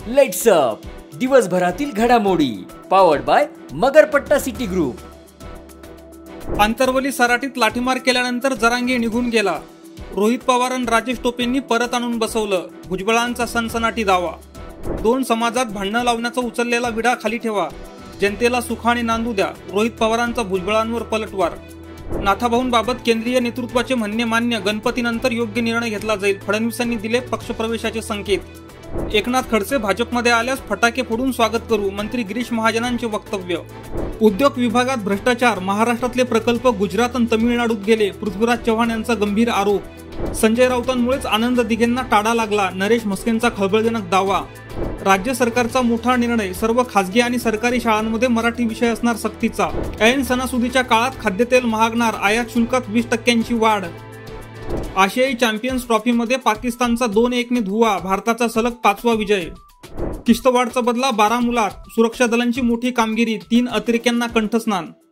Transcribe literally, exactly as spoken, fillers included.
Lights up दिवसभरातील घडामोडी powered by Magarpatta city group. Antarwali सराटीत लाठीमार केल्यानंतर जरांगे निघून गेला। रोहित पवार आणि राजेश टोपेंनी परत आणून बसवलं। भुजबळांचा सनसनाटी दावा। दोन समाजात भांडणं लावण्याचा उचललेला विडा खाली ठेवा, जनतेला सुखाने नांदू द्या। रोहित पवारांचा भुजबळांवर पलटवार। नाथाभाऊंबाबत केंद्रीय नेतृत्वाचे म्हणणे मान्य, गणपतीनंतर योग्य निर्णय घेतला जाईल। फडणवीसांनी दिले पक्षप्रवेशाचे संकेत। एकनाथ खडसे भाजपमध्ये आल्यास फटाके फोडून स्वागत करू, मंत्री गिरीश महाजनांचे वक्तव्य। उद्योग विभागात भ्रष्टाचार, महाराष्ट्रातले प्रकल्प गुजरात आणि तमिळनाडूत गेले, पृथ्वीराज चव्हाण यांचा गंभीर आरोप। संजय राऊतांमुळेच आनंद दिघेंना टाळा लागला, नरेश म्हस्केंचा खळबळजनक दावा। राज्य सरकारचा मोठा निर्णय, सर्व खासगी आणि सरकारी शाळांमध्ये मराठी विषय असणार सक्तीचा। ऐन सणासुदीच्या काळात खाद्यतेल महागणार, आयात शुल्कात वीस टक्क्यांची वाढ। आशियाई चॅम्पियन्स ट्रॉफीमध्ये पाकिस्तानचा दोन एक ने धुव्वा, भारताचा सलग पाचवा विजय। किश्तवाडचा बदला बारामुलात, सुरक्षा दलांची मोठी कामगिरी, तीन अतिरेक्यांना कंठस्नान।